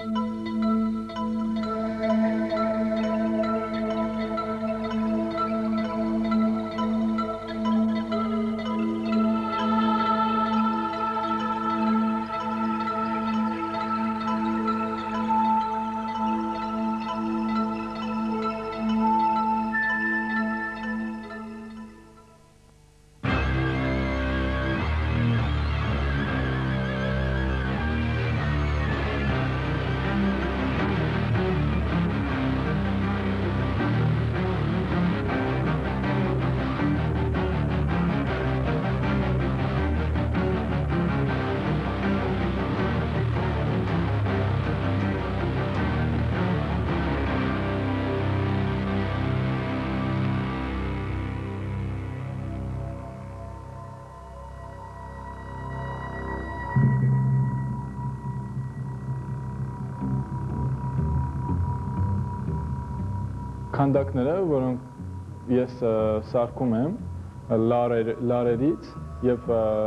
Քանդակները, որոնք ես սարքում եմ լարերից և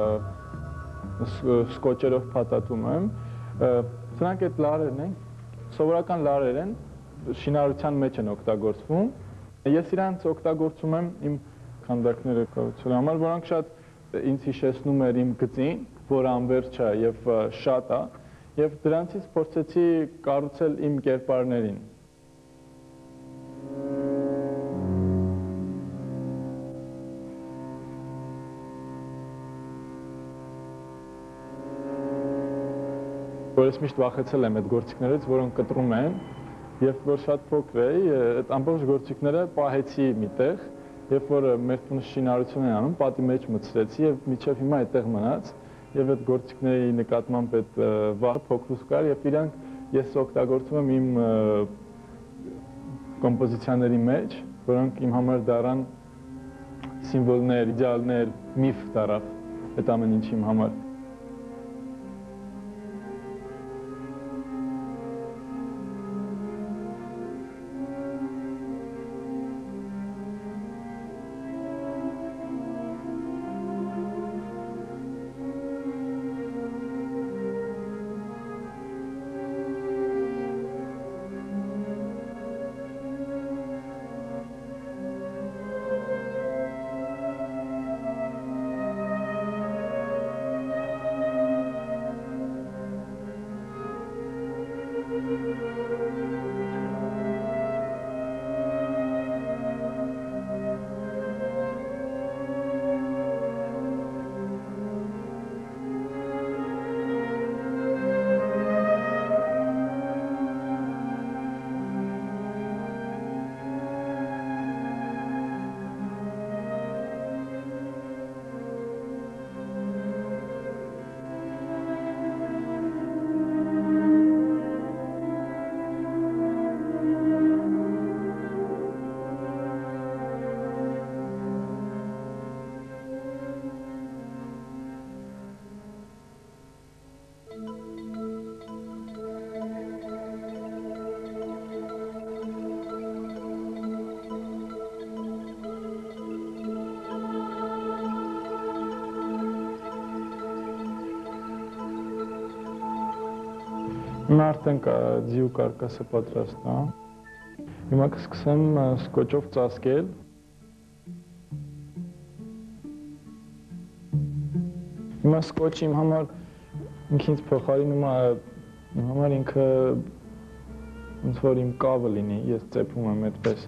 սկոչերով փաթաթում եմ, սրանք այդ լարերն են, սովորական լարեր են, շինարարության մեջ են օգտագործվում։ Ես իրանց օգտագործում եմ իմ քանդակները կառուցելու համար, որոնք շատ ինձ հիշեցնում էր իմ գծին, որ անվերջ է և շատ է, և դրանցից փորձեցի կառուցել իմ կերպարներին։ Որ ես միշտ վախեցել եմ այդ գործիքներից, որոնք կտրում են, և որ շատ փոքր էի, այդ ամբողջ գործիքները պահեցի միտեղ, երբ որ մեր տունը շինարարություն են անում, պատի մեջ մտցրեցի և մինչև հիմա այդտեղ մնաց, և այդ գործիքների նկատմամբ այդ վախը փոքրուց կար, և իրանք ես օգտագործում եմ իմ կոմպոզիցիաների մեջ, որոնք իմ համար դառան սիմվոլներ, իդեալներ, միֆ դառավ այդ ամեն ինչ իմ համար։ Հիմա արդեն ձիու կարկասը պատրաստ է։ Հիմա կսկսեմ սկոչով ծածկել։ Հիմա սկոչը իմ համար ինքնից փոխարինում է, իմ համար ինքը ոնց որ իմ կավը լինի, ես ծեփում եմ այդպես։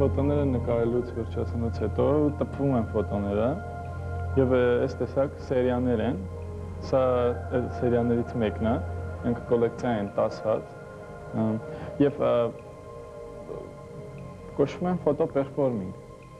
ֆոտոները նկարելուց վերջացնուց հետո տպվում են ֆոտոները եւ այս տեսակ սերիաներ են, սա սերիաներից մեկն է, մենք կոլեկցիա են 10 հատ եւ կոչվում են ֆոտո պերֆորմինգ։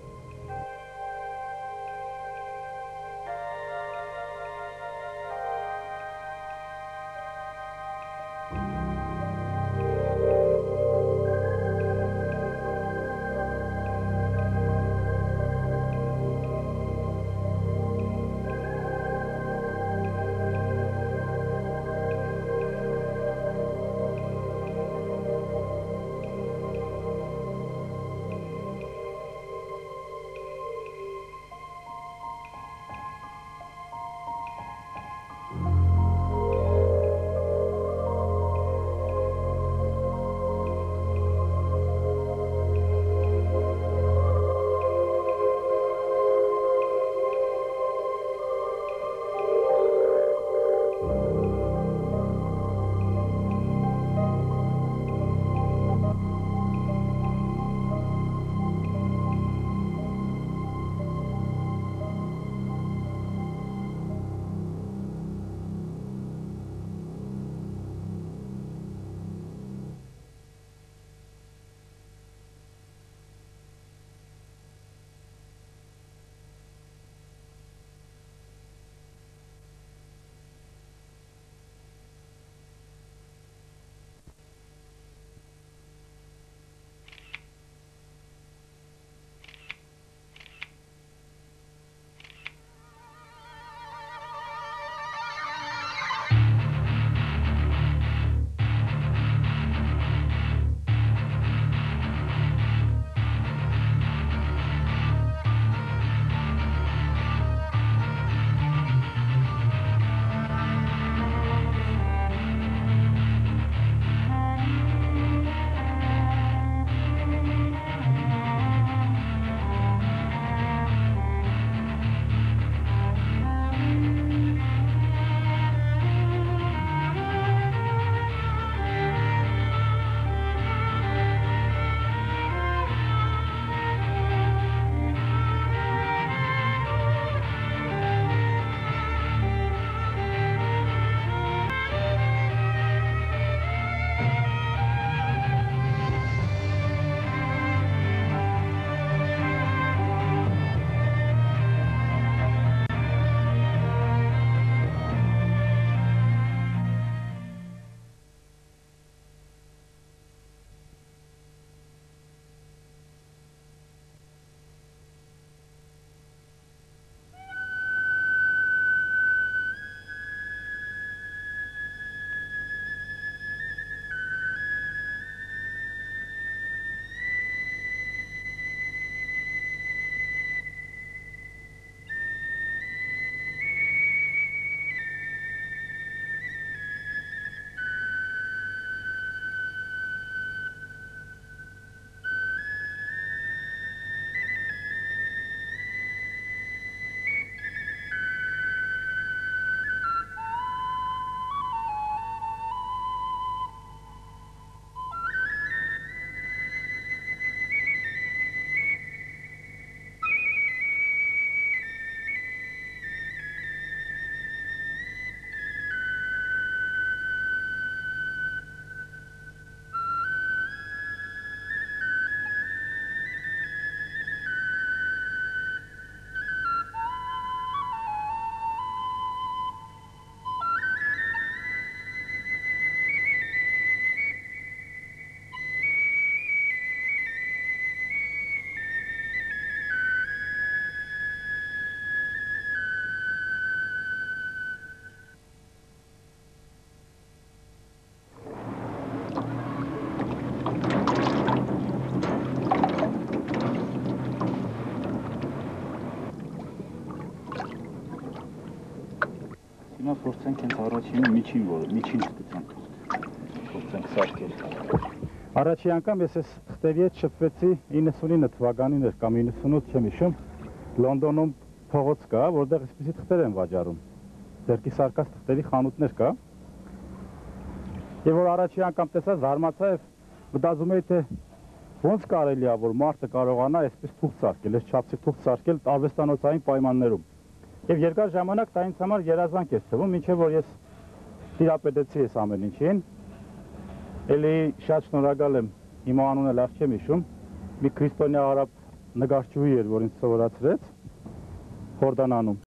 Հիմա փորձենք հենց առաջինը միջին ստուգենք։ Փորձենք սարքել։ Առաջի անգամ ես այս թղթերի հետ շփվեցի 99 թվականին էր կամ 98 չեմ հիշում, Լոնդոնում փողոց կա, որտեղ այսպիսի թղթեր են վաճառում։ Ձեռքի սարքած թղթերի խանութներ կա։ Եվ որ առաջի անգամ տեսա, զարմացա եւ մտածում էի թե Ոնց կարելի է որ մարդը կարողանա այսպես թուղթ սարքել, այս չափսի թուղթ սարքել արվեստանոցային պայմաններում։ Եվ երկար ժամանակ դա ինձ համար երազանք է թվում, մինչև որ ես տիրապետեցի այս ամեն ինչին։ Էլի շատ շնորհակալ եմ, հիմա անունը լավ չեմ հիշում, մի քրիստոնյա արաբ նկարչուհի էր, որ ինձ սովորացրեց Հորդանանում։